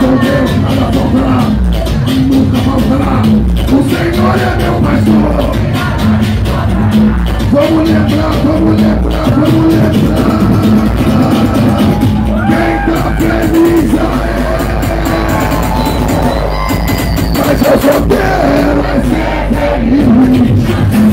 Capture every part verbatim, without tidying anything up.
com Deus nada faltará, nunca faltará. O Senhor é meu pastor. Vamos lembrar, vamos lembrar, vamos lembrar. Quem tá feliz é. Mas eu só quero é ser feliz.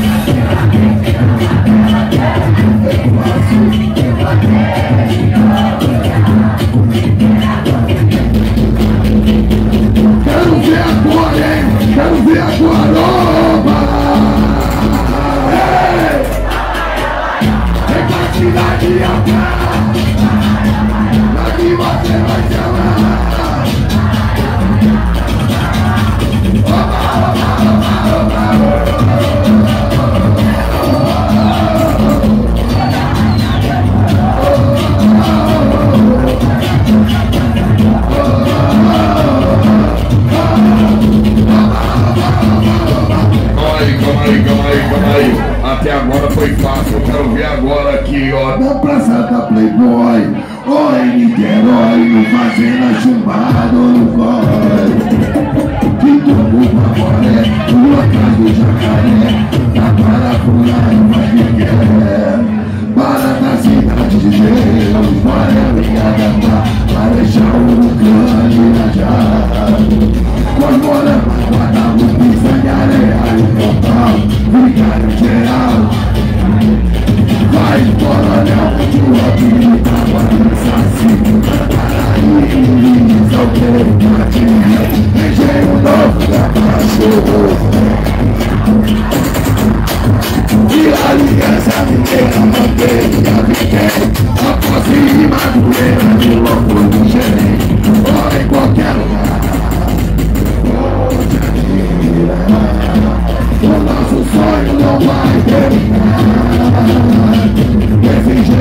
Quero ver agora, hein? Quero ver agora, oba! Ei! Repartilhar de amar. Aqui você vai se amar. Oba, oba, oba, oba, até agora foi fácil, eu quero ver agora aqui, ó, na Praça da Playboy. Oi, Niterói, no Fazenda Chumbado no Corre. Pituba-Boré, rua atrás do Jacaré. Taquarafuna e Maquequé. Para na cidade de Deus, para Brigadama, Marechal, Urucã e Irajá. Cosmorama, Guadalupe, pizza de areia e total, vigário geral. Vai, coronel, tua vida, guarda, saci, Paraíba, Salgueiro, Matinha, engenho novo da cachorro. E a aliança mineira, manteiga, viquei, a posse e madureira, de louco do gerente, ou em qualquer lugar. O nosso sonho não vai terminar. Desse jeito